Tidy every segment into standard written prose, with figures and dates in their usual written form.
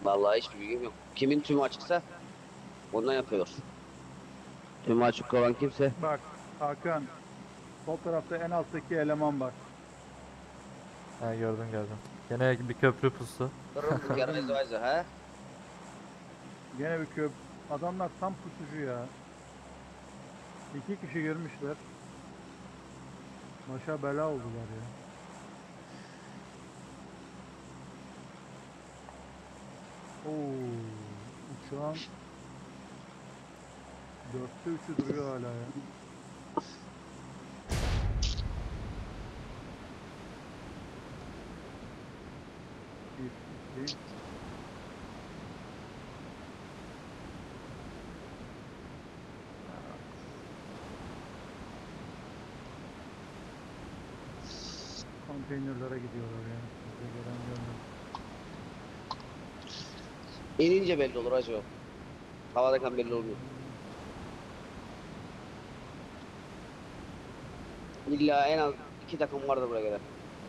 Vallahi hiçbir bilgim yok. Kimin tümü açıksa ondan yapıyorlar. Tümü açık olan kimse. Bak Hakan, sol tarafta en alttaki eleman bak. Ha, gördüm. Gene bir köprü pusu. Kırım Gördün yarayız mü? vayza ha. Gene bir köp. Adamlar tam pusucu ya. İki kişi girmişler. Başa bela oldular ya. Oo, uçağın dörtte üçü duruyor hala ya. Bir, iki. Konteynerlara gidiyorlar ya. Bize gelen görmedim. İnince belli olur acaba. Havadayken belli olmuyor. İlla en az iki takım vardı buraya gelen.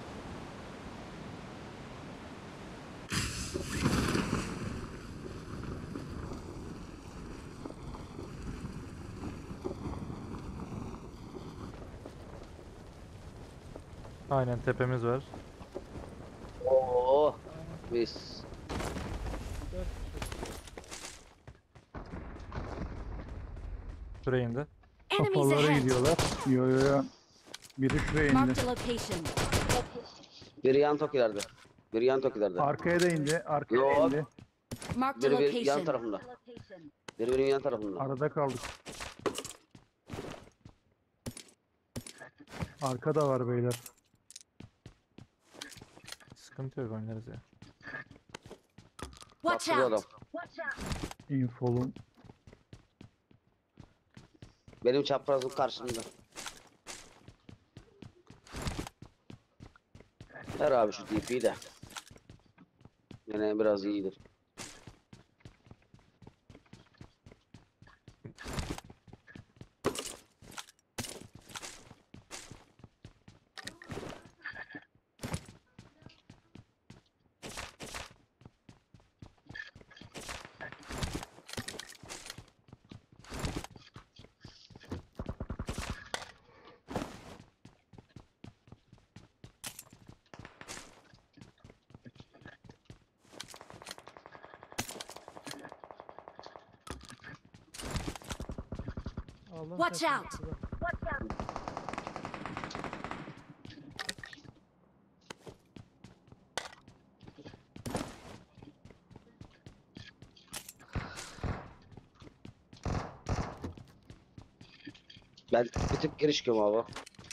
Aynen tepemiz var. Oo, mis. Dört kişi. Şuraya indi. Enemies Kafalara ahead! gidiyorlar. Yo yo yo. Biri şuraya indi. Marked a location. Biri yan tokilerde. Biri yan tokilerde. Arkaya da indi. Arkaya da Yok. indi. Marked a Biri yan location. tarafında. Biri benim yan tarafında. Arada kaldık. Arkada var beyler. Sıkıntı yok, oynarız ya. Watch Bak, adam. out! Infolum. Benim çaprazım karşımda. Ver abi şu DP'yi de. Yine biraz iyidir. Aldım Watch kaçtım out. şuradan. Ben bir tık geri çıkıyorum abi.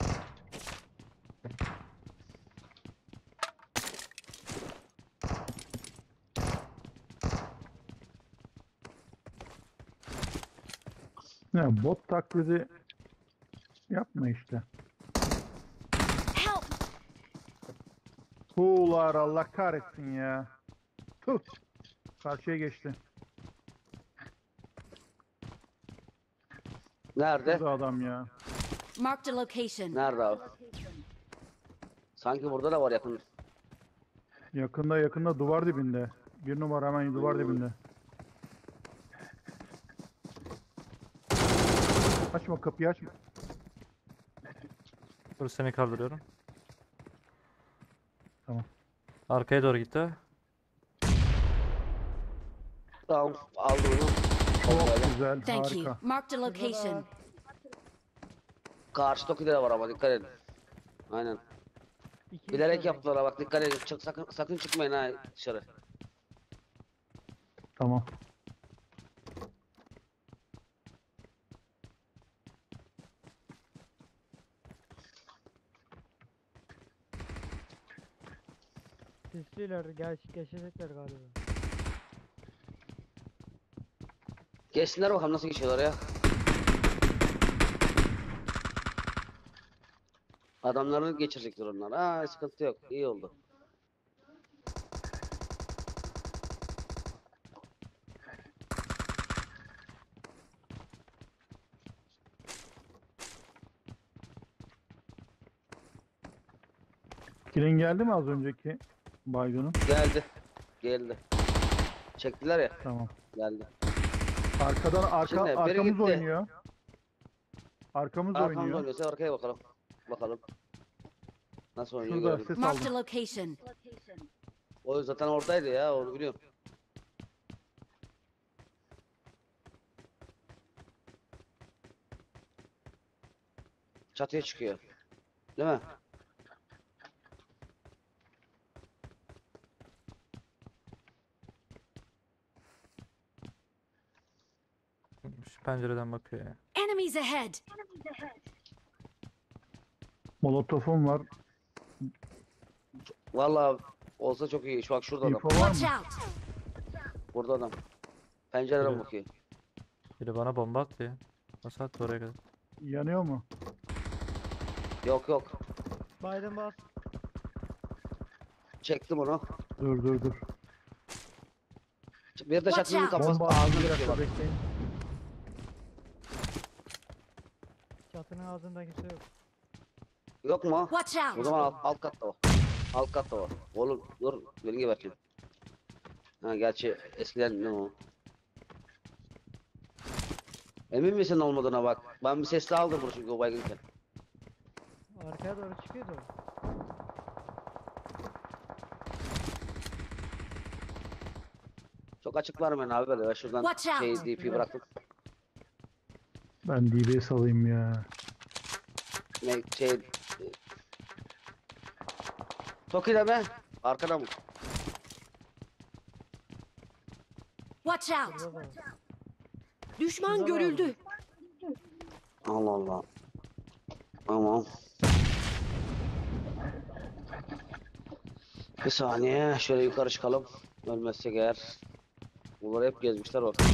Ya bot taklidi yapma işte. Help! Tuğlar Allah kahretsin ya. Tuh. Karşıya geçti. Nerede? Burada adam ya. Marked a location. Nerede abi? Sanki burada da var yakın. Yakında duvar dibinde. Bir numara hemen duvar dibinde. Açma kapıyı açma. Dur, seni kaldırıyorum. Tamam. Arkaya doğru gitti. Tamam aldım onu. Çok güzel. Thank you. Harika. Marked a location. Karşı Toki'de de var ama dikkat edin. Aynen. İki Bilerek içeride. yaptılar ha, bak dikkat edin. Sakın çıkmayın ha dışarı. Tamam. Sesliler geçecekler galiba. Geçsinler bakalım nasıl geçiyorlar ya. Adamlarını geçirecekler onlar. Aa sıkıntı yok. İyi oldu. Kilin geldi mi az önceki baygının? Geldi. Geldi. Çektiler ya. Tamam. Geldi. Şimdi biri biri arkamız gitti. oynuyor. Arkamız Arkamda oynuyor. oynuyorsa arkaya bakalım. Bakalım. Nasıl oynuyor Şurada görelim. ses Marked a aldım. location. O zaten oradaydı ya, onu biliyorum. Çatıya çıkıyor. Değil mi? Şu pencereden bakıyor ya. Enemies ahead. Molotofum var. Vallahi olsa çok iyi. Şu bak şurada adam. İnfo var mı? Watch out. Burada adam. Pencereden Biri- bakıyor. Biri bana bomba attı ya. Nasıl attı oraya kadar? Yanıyor mu? Yok yok. Biden bas. Çektim onu. Dur. Bir de Watch çatının out. kafası. Bomba ağzı bir Bakıyor dakika bak. bekleyin. Çatının ağzında kimse yok. Yok mu? Watch O out. zaman alt katta var. Alt katta var. Oğlum dur. Beni geberteyim. Ha gerçi eskiden ne o? Emin misin olmadığına bak. Ben bir sesli aldım bunu çünkü o baygınken. Arkaya doğru çıkıyordu. Çok açık vermeyin abi böyle. Ben şuradan Watch out. DP bıraktım. Ben DBS alayım ya. Ne Toki'de mi? Arkada mı? Watch out. Burada da. Düşman Şurada da görüldü. Allah Allah. Tamam. Bir saniye. Şöyle yukarı çıkalım. Ölmezsek eğer. Bunları hep gezmişler bak.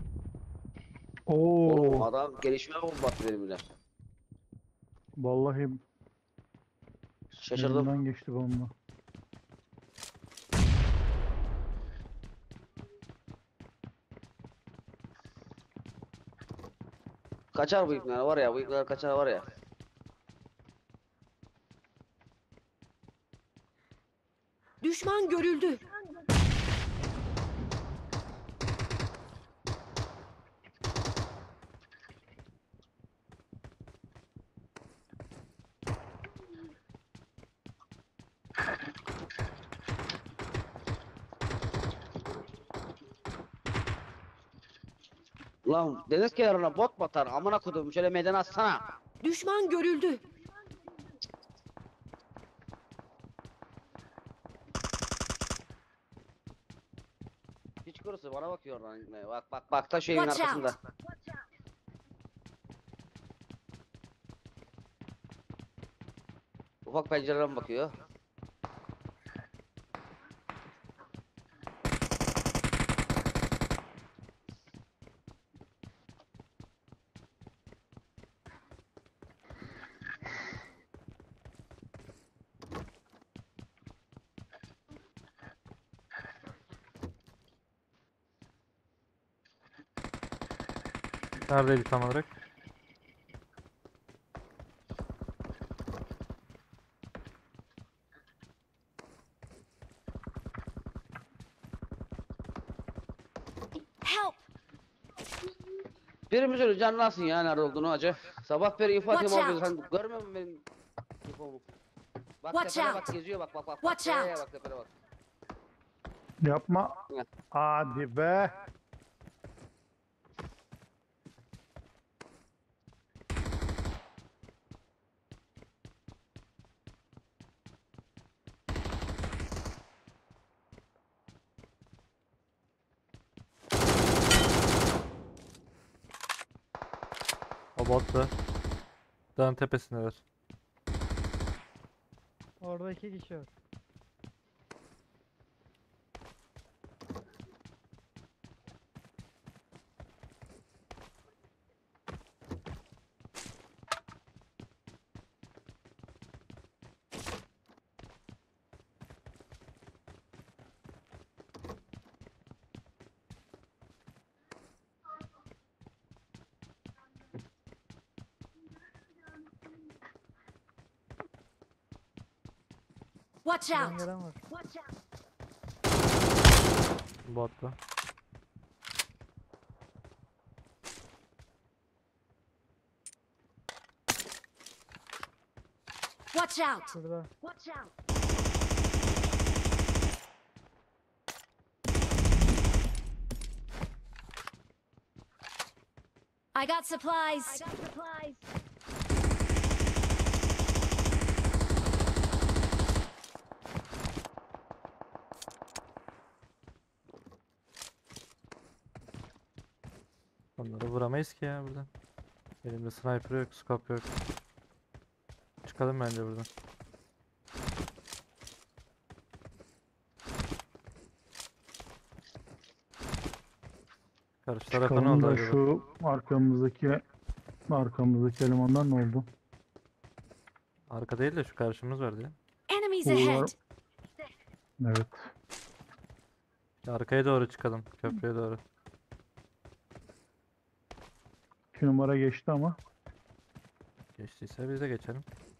Oğlum Oo, adam gelişmeye bomba attı benim bile. vallahi Şaşırdım. elimden geçti bomba. Kaçar bu ipler var ya. Bu ipler kaçar var ya. Düşman görüldü. Lan deniz kenarına bot batar. Amına kodum şöyle meydan atsana. Düşman görüldü. Hiç kurusu bana bakıyor lan. Bak da şu evin Watch arkasında. out. Ufak pencereden bakıyor. Neredeydi tam olarak? Help. Birimiz öyle canlansın ya nerede olduğunu acı. Sabah beri info atayım Watch orada. out. Sen görmüyor musun benim infomu? Bak Watch tepene out. bak geziyor bak. Watch Tepeye out. bak tepene bak. Yapma. Ne? Hadi be. O bot da. Dağın tepesindeler. Orada 2 kişi var. Watch Buradan out. gelen var. Bot da. Watch out! Şurada. Watch out! I got supplies. I got supplies. Onları vuramayız ki ya buradan. Elimde sniper yok, scope yok. Çıkalım bence buradan. Karşı tarafa ne Çıkalım oldu da acaba? şu arkamızdaki elemanlar ne oldu? Arka değil de şu karşımız vardı ya. Enemies Uğurlar- ahead. Evet. Arkaya doğru çıkalım, köprüye doğru. 2 numara geçti ama. Geçtiyse biz de geçelim.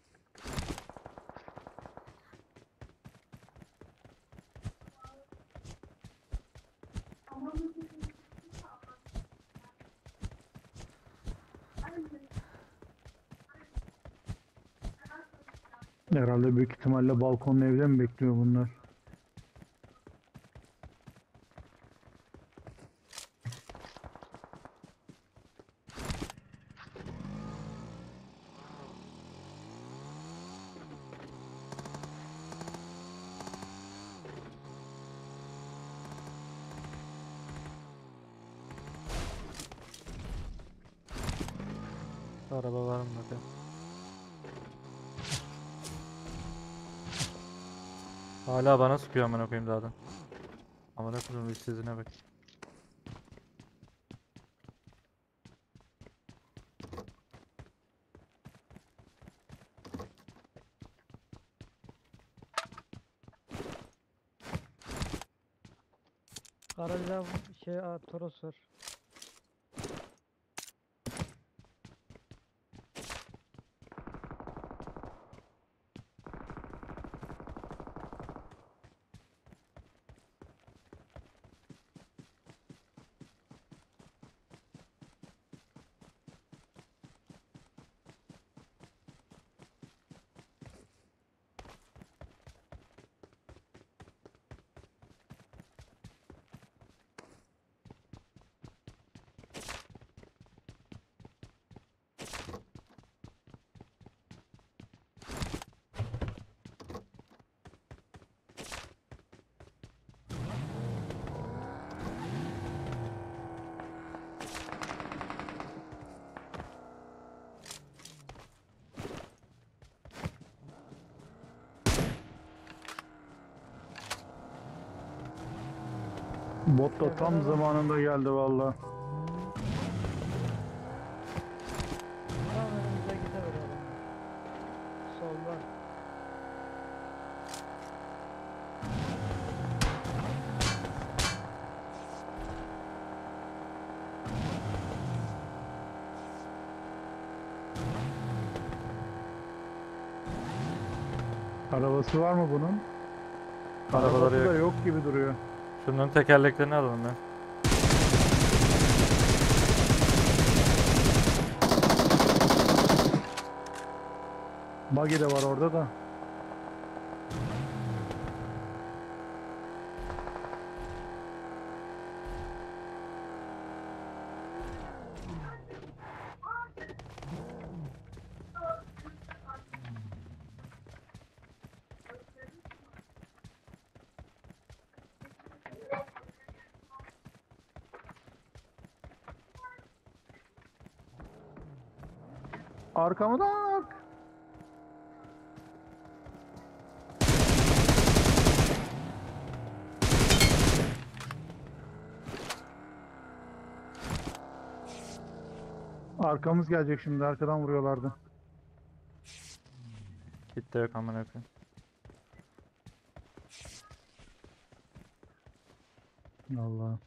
Herhalde büyük ihtimalle balkonlu evde mi bekliyor bunlar? Araba var mı bakayım? Hala bana sıkıyor amına koyayım dağdan. Amına koyayım işsizine bak. Garajda şey Toros var. Bot da tam zamanında geldi valla. Tam önümüzde gider adam. Solda. Arabası var mı bunun? Arabaları Arabası da yok. yok gibi duruyor. Şunların tekerleklerini alalım ya. Buggy de var orada da. Arkamı da bak. Arkamız gelecek şimdi. Arkadan vuruyorlardı. Kit de yok amına koyayım. Allah.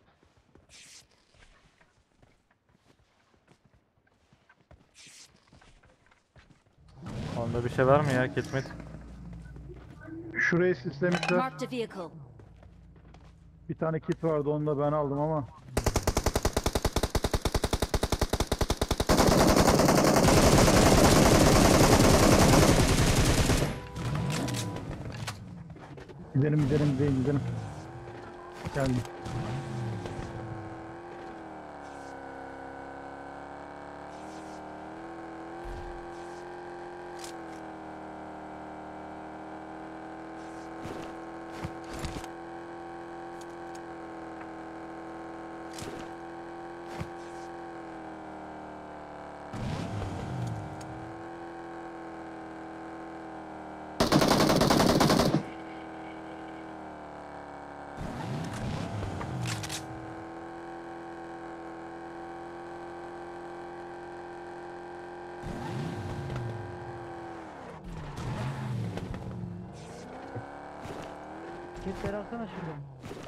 Onda bir şey var mı ya kit mit? Şurayı sislemişler. Marked a vehicle. Bir tane kit vardı. Onu da ben aldım ama. Gidelim. Geldim. Kitleri alsana şuradan.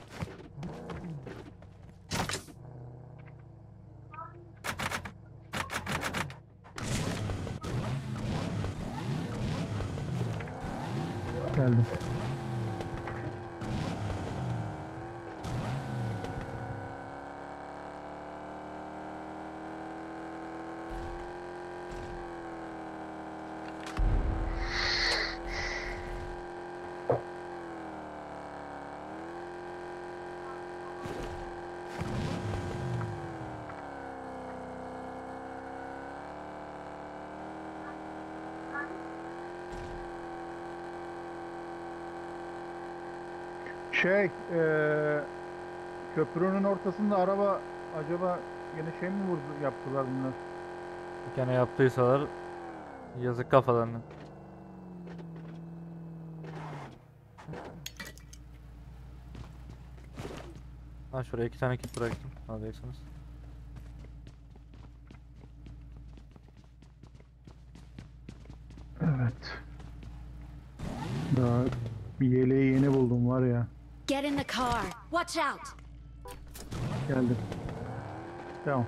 Geldim. Köprünün ortasında araba acaba yine şey mi yaptılar bunlar? Gene yaptıysalar yazık kafalarına. Ha şuraya 2 tane kit bıraktım. Alacaksınız. Evet. Daha bir yeleği yeni buldum var ya. Get in the car. Watch out. Geldim. Tamam.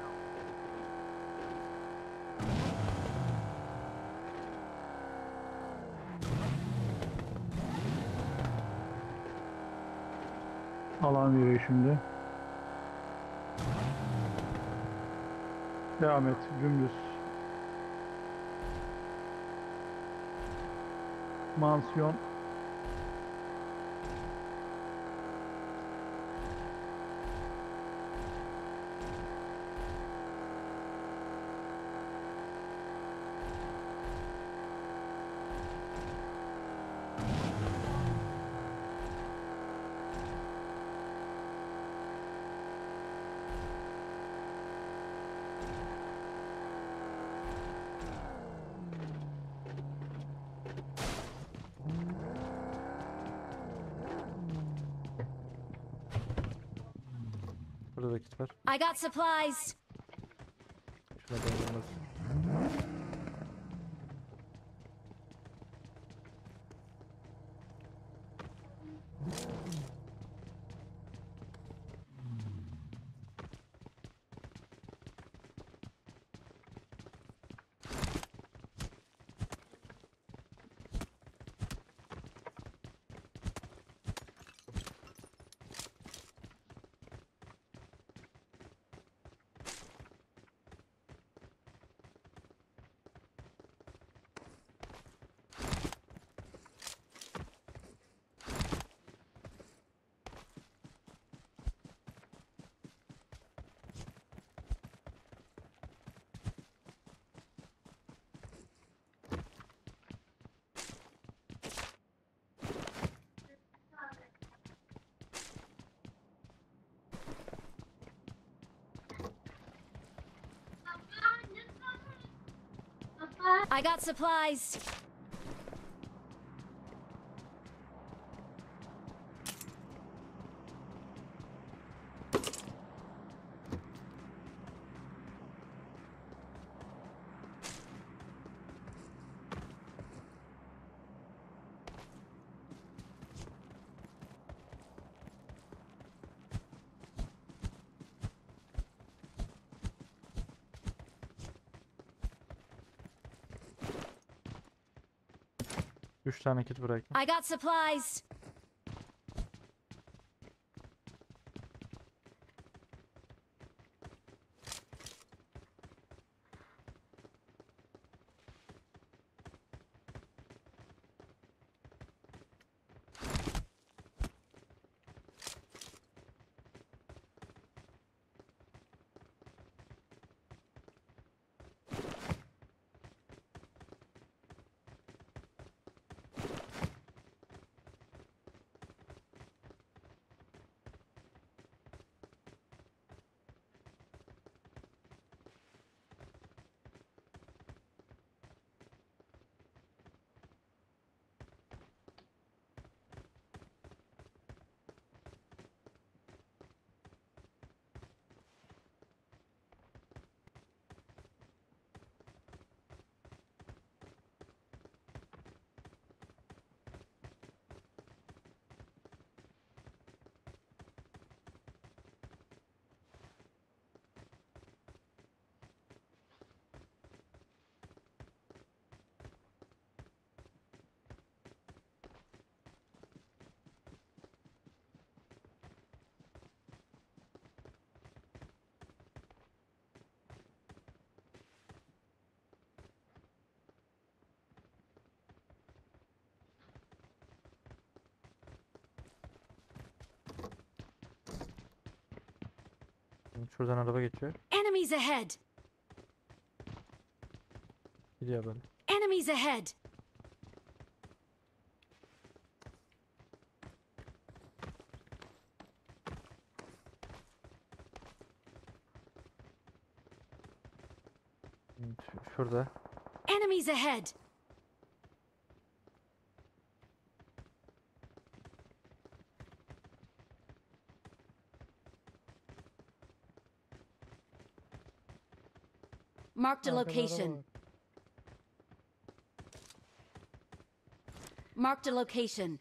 Alan veriyor şimdi. Devam et. Dümdüz. Mansiyon. Burada da kit var. I got supplies. Şuna dayanılmaz. I got supplies. Üç tane kit bıraktım. I got supplies. Şuradan araba geçiyor. Enemies ahead! Gidiyor böyle. Enemies ahead! Şurada. Enemies ahead! Marked a Arkada araba location. var. Marked a location.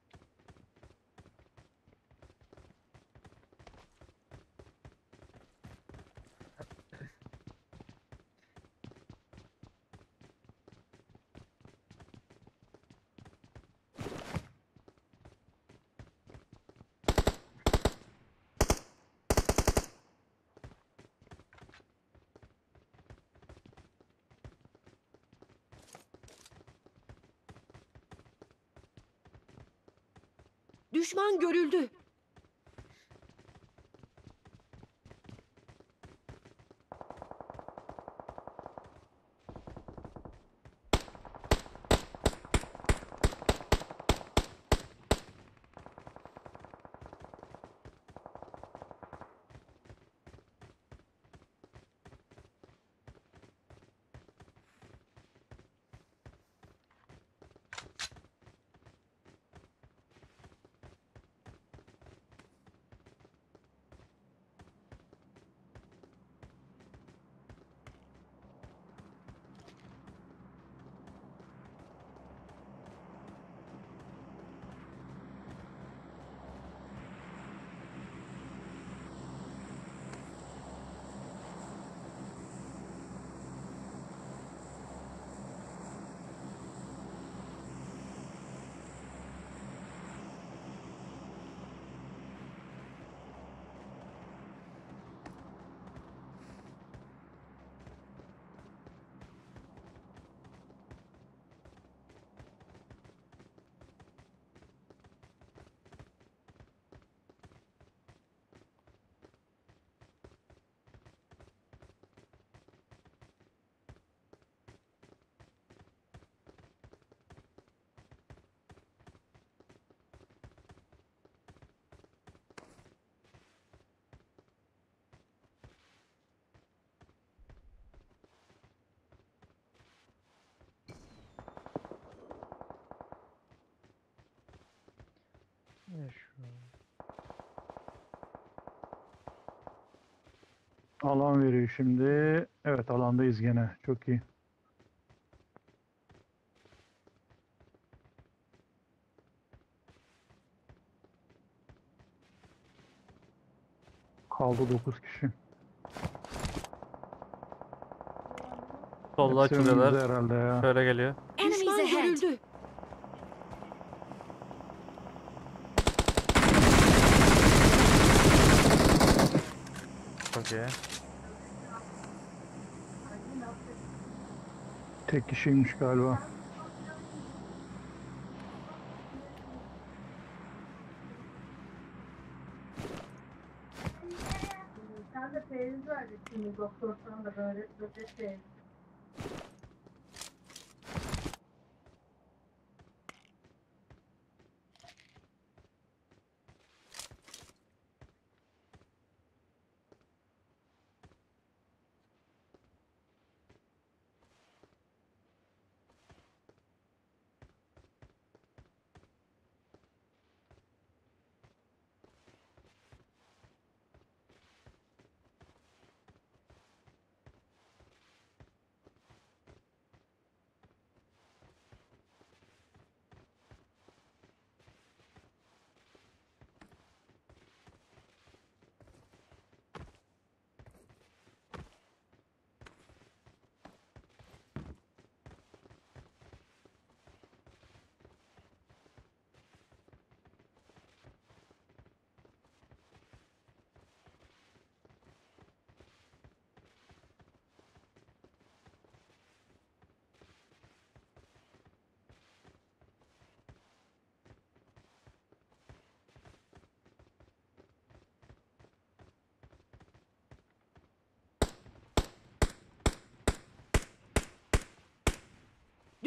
Düşman görüldü. Ne şu? Alan veriyor şimdi. Evet, alandayız gene. Çok iyi. Kaldı 9 kişi. Solda Hepsi önümüzde açılıyorlar. herhalde ya. Şöyle geliyor. Enemies ahead! Çok iyi. Tek kişiymiş galiba. Sen de periz verdin şimdi doktor sana da böyle periz.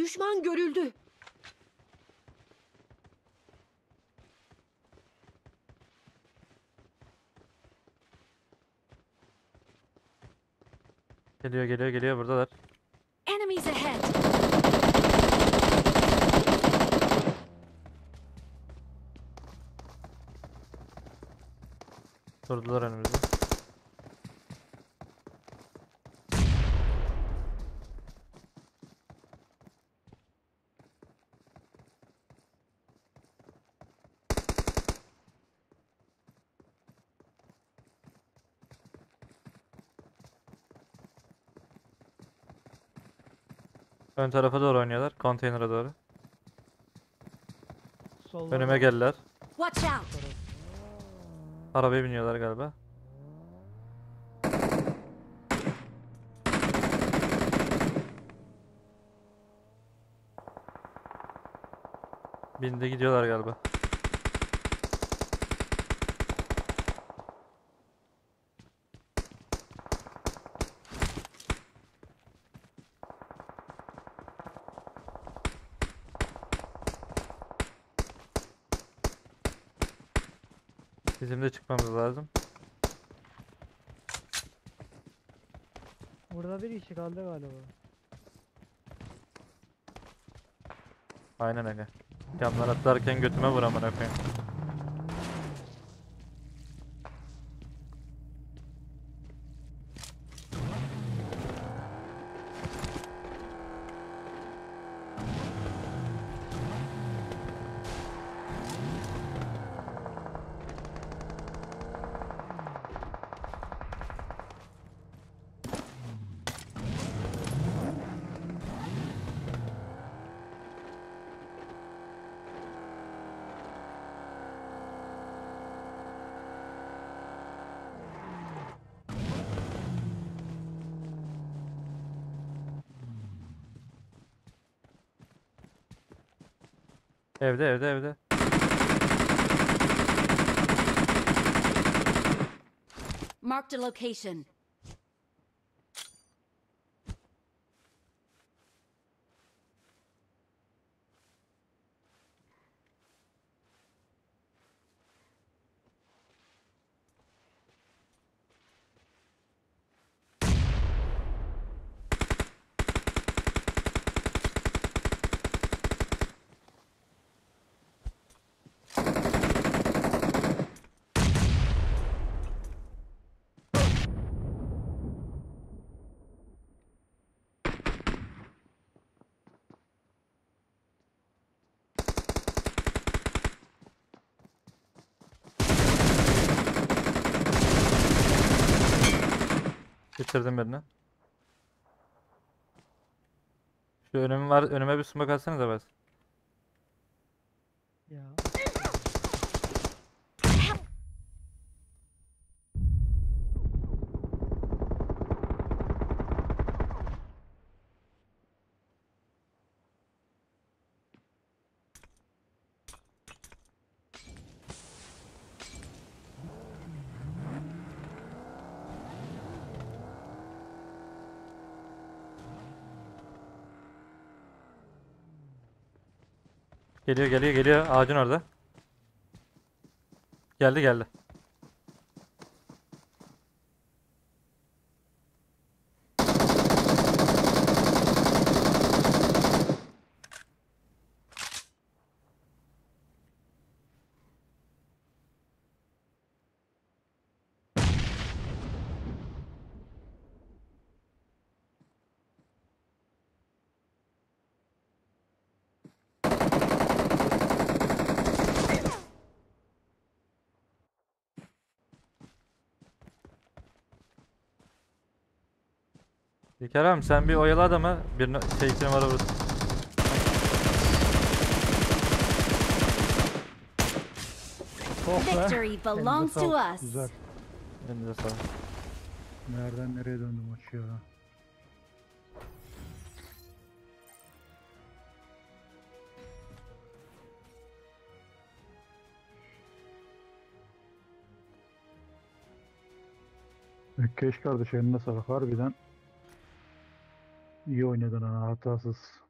Düşman görüldü. Geliyor geliyor geliyor, buradalar. Enemies ahead. Durdular önümüzde. Ön tarafa doğru oynuyorlar. Konteynere doğru. Solda Önüme geldiler. Watch out. Arabaya biniyorlar galiba. Bindi gidiyorlar galiba. Bizim de çıkmamız lazım. Burada bir kişi kaldı galiba. Aynen öyle. Camlar atlarken götüme vur amına koyayım. Evde. Marked a location. Bitirdim birini. Şu önüm var. Önüme bir smoke atsanıza bas. Ya. Geliyor. Ağacın orada. Geldi. Kerem sen bir oyalı adamı. Bir şey 2 numara vursun. Oh be. Victory belongs to sağlık. us. Güzel. Elinize sağlık. Nereden nereye döndü maç ya? Keş kardeş eline sağlık harbiden. İyi oynadın ha, hatasız.